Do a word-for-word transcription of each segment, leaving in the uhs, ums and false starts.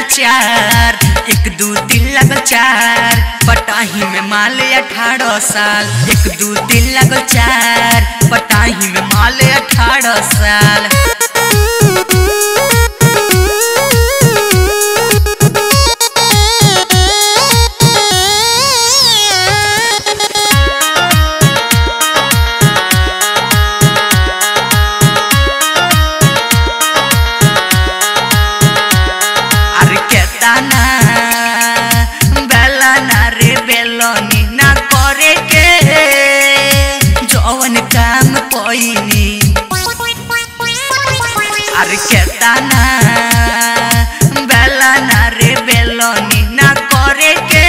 चार, एक दू तीन लगल चार, पटाही में माल अठारह साल। एक दू तीन लगल चार, पटाही में माल अठारह साल। अरे केताना बेला ना रे बेलोनी ना करे के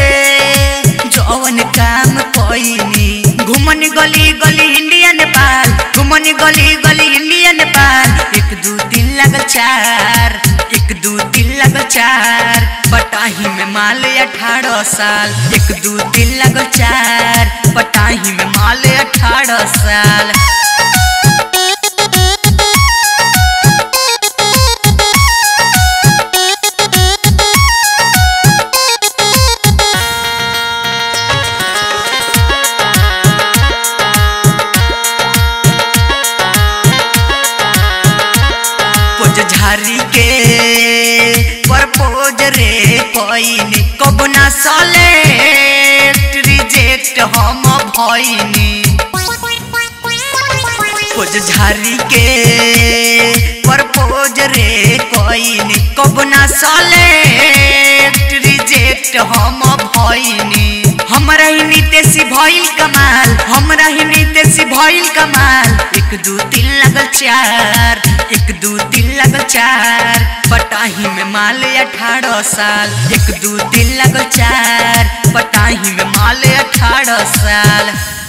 जौवन काम कोईनी। घुमन गली गली इंडिया नेपाल, घुमन गली गली इंडिया नेपाल। एक दू तीन लगल चार, एक दू तीन लगल चार, पटाही में माल अठारह साल। एक दू तीन लगल चार, पटाही में माल अठारह साल। झारी के प्रपोज रे कोईनी, कब ना सेलेक्ट रिजेक्ट हम भईनी। पोज झारी के प्रपोज रे कोईनी, कब ना सेलेक्ट रिजेक्ट हम भईनी। हमरा ही नीतेशी भइल कमाल, हमरा ही नीतेशी भइल कमाल। एक दू तीन लगल चार, एक दू तीन लगल चार, पटाही में माल अठारह साल। एक दू तीन लगल चार, पटाही में माल अठारह साल।